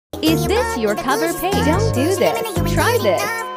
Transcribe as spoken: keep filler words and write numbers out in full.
Is this your cover page? Don't do this. Try this.